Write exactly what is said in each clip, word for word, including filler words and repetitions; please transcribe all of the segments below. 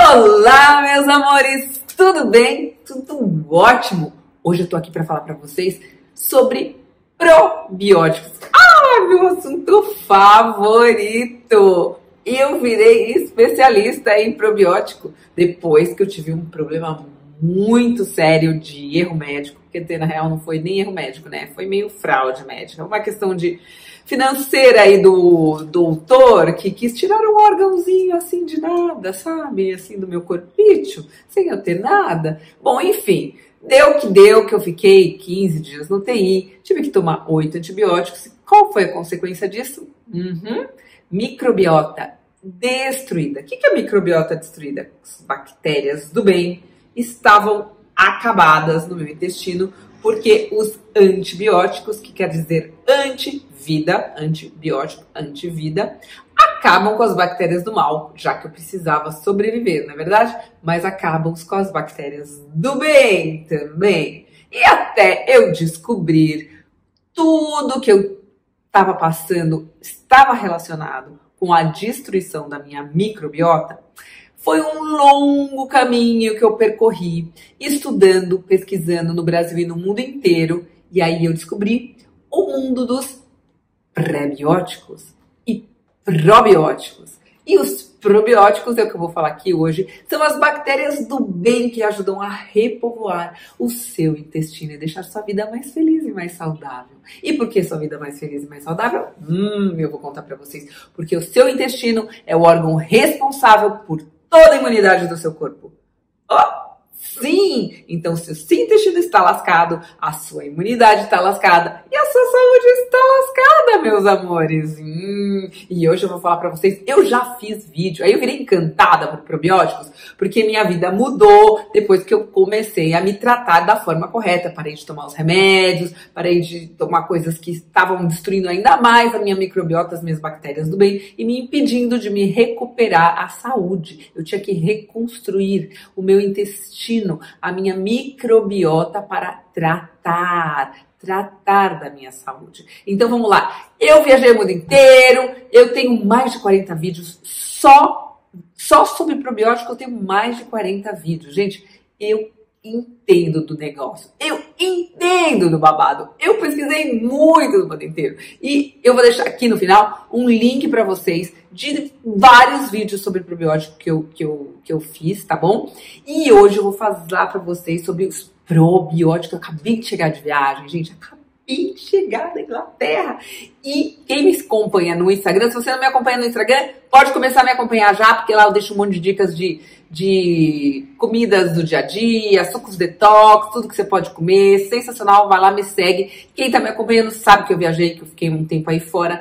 Olá, meus amores, tudo bem? Tudo ótimo? Hoje eu tô aqui para falar para vocês sobre probióticos. Ah, meu assunto favorito! Eu virei especialista em probiótico depois que eu tive um problema muito sério de erro médico. Quer dizer, na real não foi nem erro médico, né? Foi meio fraude médica. Uma questão de financeira aí do doutor que quis tirar um órgãozinho assim de nada, sabe? Assim do meu corpício, sem eu ter nada. Bom, enfim, deu que deu, que eu fiquei quinze dias no T I, tive que tomar oito antibióticos. Qual foi a consequência disso? Uhum. Microbiota destruída. O que é microbiota destruída? As bactérias do bem estavam acabadas no meu intestino porque os antibióticos, que quer dizer antivida, antibiótico, antivida, acabam com as bactérias do mal, já que eu precisava sobreviver, não é verdade? Mas acabam com as bactérias do bem também. E até eu descobrir tudo que eu estava passando estava relacionado com a destruição da minha microbiota, foi um longo caminho que eu percorri, estudando, pesquisando no Brasil e no mundo inteiro. E aí eu descobri o mundo dos pré-bióticos e probióticos. E os probióticos, é o que eu vou falar aqui hoje, são as bactérias do bem que ajudam a repovoar o seu intestino e deixar sua vida mais feliz e mais saudável. E por que sua vida mais feliz e mais saudável? Hum, eu vou contar pra vocês. Porque o seu intestino é o órgão responsável por toda a imunidade do seu corpo. Oh, sim! Então, se o seu intestino está lascado, a sua imunidade está lascada e a sua saúde está lascada, meus amores. Hum, e hoje eu vou falar para vocês, eu já fiz vídeo, aí eu virei encantada por probióticos, porque minha vida mudou depois que eu comecei a me tratar da forma correta. Parei de tomar os remédios, parei de tomar coisas que estavam destruindo ainda mais a minha microbiota, as minhas bactérias do bem e me impedindo de me recuperar a saúde. Eu tinha que reconstruir o meu intestino, a minha microbiota para tratar, tratar da minha saúde. Então vamos lá, eu viajei o mundo inteiro, eu tenho mais de quarenta vídeos só, só sobre probiótico, eu tenho mais de quarenta vídeos. Gente, eu entendo do negócio, eu entendo do babado, eu pesquisei muito no mundo inteiro e eu vou deixar aqui no final um link para vocês de vários vídeos sobre probiótico que eu, que, eu, que eu fiz, tá bom? E hoje eu vou falar para vocês sobre os probióticos. Eu acabei de chegar de viagem, gente, acabei de chegar da Inglaterra. E quem me acompanha no Instagram, se você não me acompanha no Instagram, pode começar a me acompanhar já, porque lá eu deixo um monte de dicas de, de comidas do dia a dia, sucos detox, tudo que você pode comer, sensacional, vai lá, me segue. Quem tá me acompanhando sabe que eu viajei, que eu fiquei um tempo aí fora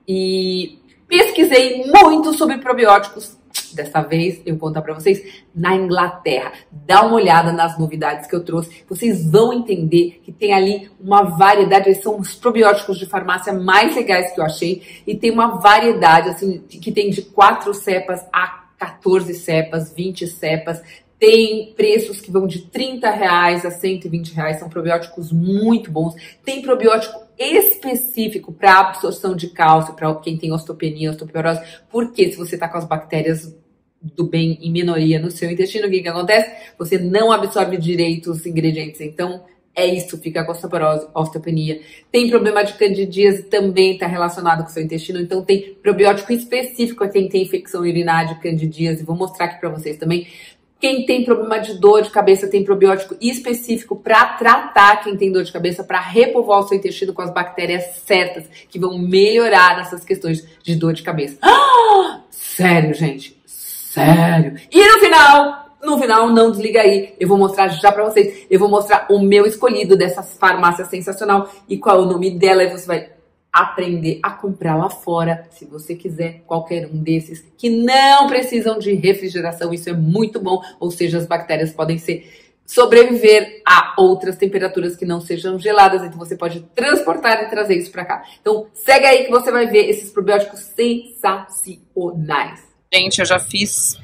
e pesquisei muito sobre probióticos. Dessa vez eu vou contar para vocês na Inglaterra. Dá uma olhada nas novidades que eu trouxe. Vocês vão entender que tem ali uma variedade. Eles são os probióticos de farmácia mais legais que eu achei. E tem uma variedade assim que tem de quatro cepas a quatorze cepas, vinte cepas. Tem preços que vão de trinta reais a cento e vinte reais. São probióticos muito bons. Tem probiótico específico para absorção de cálcio, para quem tem osteopenia, osteoporose. Porque se você está com as bactérias do bem em minoria no seu intestino, o que que acontece? Você não absorve direito os ingredientes. Então, é isso, fica com osteoporose, osteopenia. Tem problema de candidíase, também está relacionado com o seu intestino. Então, tem probiótico específico a quem tem infecção urinária, candidíase. Vou mostrar aqui para vocês também. Quem tem problema de dor de cabeça tem probiótico específico para tratar quem tem dor de cabeça, para repovoar o seu intestino com as bactérias certas, que vão melhorar nessas questões de dor de cabeça. Ah, sério, gente, sério. E no final, no final, não desliga aí, eu vou mostrar já para vocês, eu vou mostrar o meu escolhido dessa farmácia sensacional e qual é o nome dela, e você vai aprender a comprar lá fora, se você quiser, qualquer um desses, que não precisam de refrigeração, isso é muito bom, ou seja, as bactérias podem ser, sobreviver a outras temperaturas que não sejam geladas, então você pode transportar e trazer isso para cá. Então, segue aí que você vai ver esses probióticos sensacionais. Gente, eu já fiz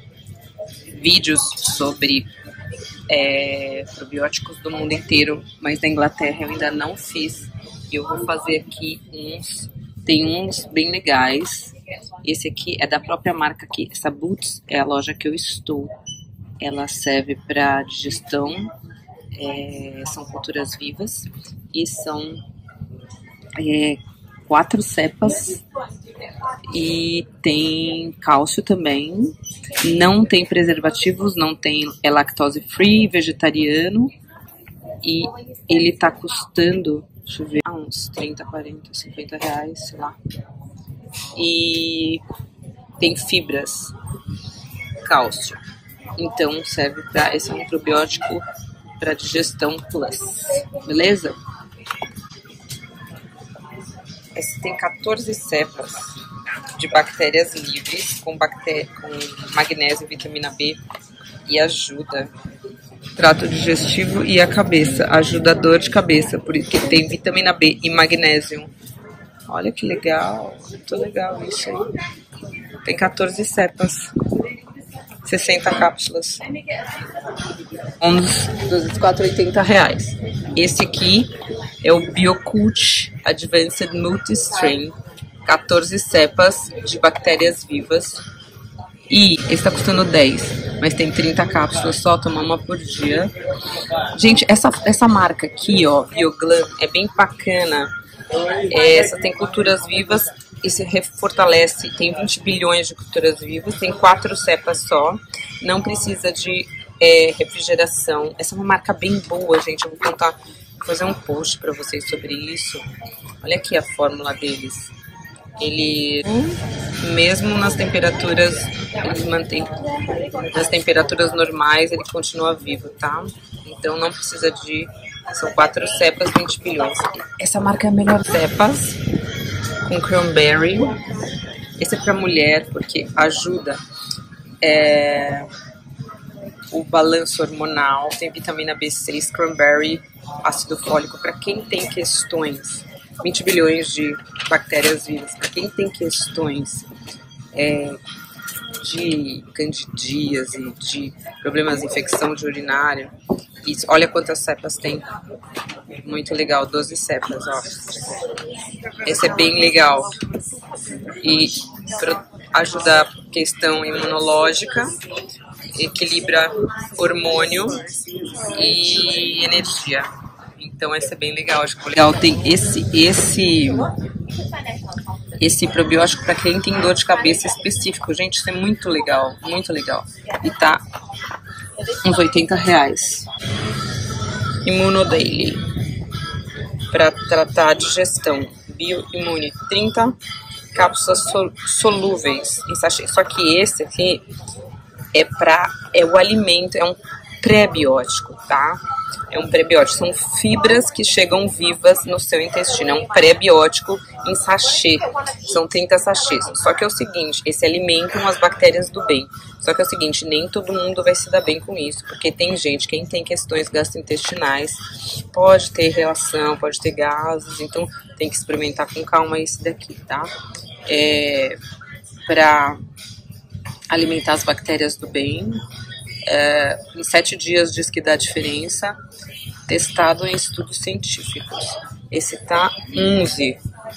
vídeos sobre é, probióticos do mundo inteiro, mas da Inglaterra eu ainda não fiz. Eu vou fazer aqui uns, tem uns bem legais. Esse aqui é da própria marca aqui, essa Boots é a loja que eu estou. ela serve para digestão, é, são culturas vivas e são é, quatro cepas e tem cálcio também, não tem preservativos, não tem, é lactose free, vegetariano e ele tá custando, deixa eu ver, uns trinta, quarenta, cinquenta reais, sei lá. E tem fibras, cálcio, então serve para, esse é um probiótico para digestão plus, beleza? Esse tem quatorze cepas de bactérias livres com, bactéria, com magnésio e vitamina B e ajuda o trato digestivo e a cabeça, ajuda a dor de cabeça, porque tem vitamina B e magnésio. Olha que legal, muito legal isso aí. Tem quatorze cepas, sessenta cápsulas, uns quatrocentos e oitenta reais. Esse aqui é o Biocult Advanced Multistrain, quatorze cepas de bactérias vivas. E esse está custando dez, mas tem trinta cápsulas só, tomar uma por dia. Gente, essa, essa marca aqui, ó, Bioglan, é bem bacana. É, essa tem culturas vivas e se refortalece, tem vinte bilhões de culturas vivas, tem quatro cepas só, não precisa de é, refrigeração. Essa é uma marca bem boa, gente, eu vou contar, vou fazer um post para vocês sobre isso. Olha aqui a fórmula deles. Ele, mesmo nas temperaturas, ele mantém, nas temperaturas normais, ele continua vivo, tá? Então não precisa de, são quatro cepas, vinte bilhões. Essa marca é a melhor cepas, com cranberry. Esse é para mulher, porque ajuda é, o balanço hormonal, tem vitamina B seis, cranberry, ácido fólico, para quem tem questões, vinte bilhões de bactérias vivas, para quem tem questões é, de candidíase, de problemas de infecção de urinário. E olha quantas cepas tem. Muito legal, doze cepas, ó. Esse é bem legal. E ajuda a questão imunológica, equilibra hormônio e energia. Então esse é bem legal. Acho que legal tem esse esse esse probiótico para quem tem dor de cabeça específico. Gente, isso é muito legal, muito legal. E tá uns oitenta reais. Immunodaily, para tratar a digestão. Bioimune, trinta cápsulas sol solúveis em sachê. Só que esse aqui é para é o alimento, é um pré-biótico, tá? É um pré-biótico, são fibras que chegam vivas no seu intestino. É um pré-biótico em sachê, são trinta sachês. Só que é o seguinte, esse alimentam as bactérias do bem. Só que é o seguinte, nem todo mundo vai se dar bem com isso, porque tem gente, quem tem questões gastrointestinais, pode ter relação, pode ter gases, então tem que experimentar com calma esse daqui, tá? É, para alimentar as bactérias do bem. É, em sete dias diz que dá diferença, testado em estudos científicos. Esse tá onze,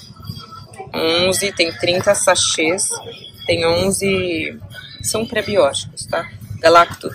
onze, tem trinta sachês, tem onze, são prebióticos, tá? Galacto,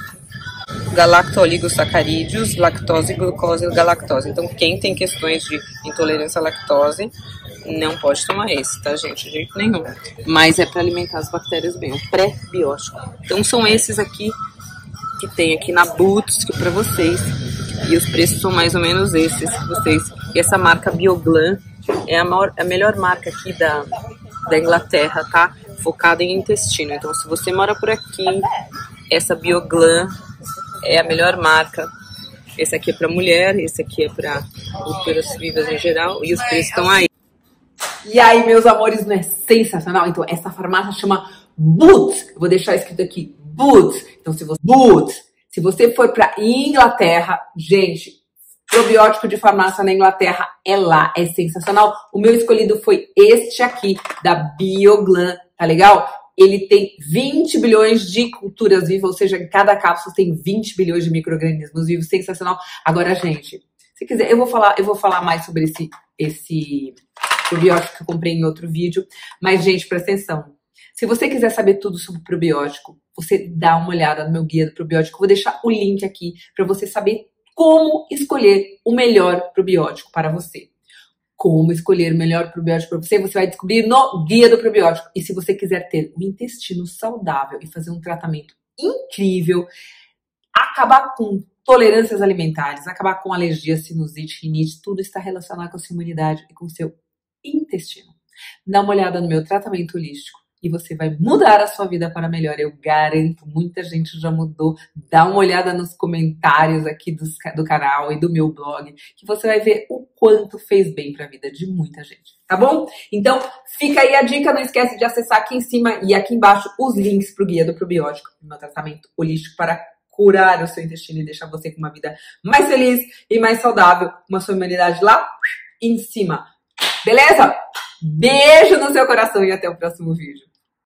galacto-oligosacarídeos, lactose, glucose e galactose. Então quem tem questões de intolerância à lactose não pode tomar esse, tá, gente? De jeito nenhum. Mas é para alimentar as bactérias bem, um pré-biótico. Então são esses aqui que tem aqui na Boots, que para vocês, e os preços são mais ou menos esses que vocês, e essa marca Bioglan é a, maior, a melhor marca aqui da, da Inglaterra, tá? Focada em intestino, então se você mora por aqui, essa Bioglan é a melhor marca. Esse aqui é para mulher, esse aqui é para culturas vivas em geral, e os preços estão aí. E aí, meus amores, não é sensacional? Então, essa farmácia chama Boots, eu vou deixar escrito aqui, Boots. Então, se você, Boots, se você for para Inglaterra, gente, probiótico de farmácia na Inglaterra é lá, é sensacional. O meu escolhido foi este aqui, da Bioglan, tá legal? Ele tem vinte bilhões de culturas vivas, ou seja, em cada cápsula tem vinte bilhões de micro-organismos vivos, sensacional. Agora, gente, se quiser, eu vou falar, eu vou falar mais sobre esse, esse probiótico que eu comprei em outro vídeo, mas, gente, presta atenção. Se você quiser saber tudo sobre probiótico, você dá uma olhada no meu guia do probiótico. Eu vou deixar o link aqui para você saber como escolher o melhor probiótico para você. Como escolher o melhor probiótico para você, você vai descobrir no guia do probiótico. E se você quiser ter um intestino saudável e fazer um tratamento incrível, acabar com tolerâncias alimentares, acabar com alergia, sinusite, rinite, tudo está relacionado com a sua imunidade e com o seu intestino. Dá uma olhada no meu tratamento holístico e você vai mudar a sua vida para melhor. Eu garanto, muita gente já mudou. Dá uma olhada nos comentários aqui do, do canal e do meu blog, que você vai ver o quanto fez bem para a vida de muita gente, tá bom? Então, fica aí a dica. Não esquece de acessar aqui em cima e aqui embaixo os links para o guia do probiótico, do meu tratamento holístico para curar o seu intestino e deixar você com uma vida mais feliz e mais saudável, uma sua imunidade lá em cima. Beleza? Beijo no seu coração e até o próximo vídeo.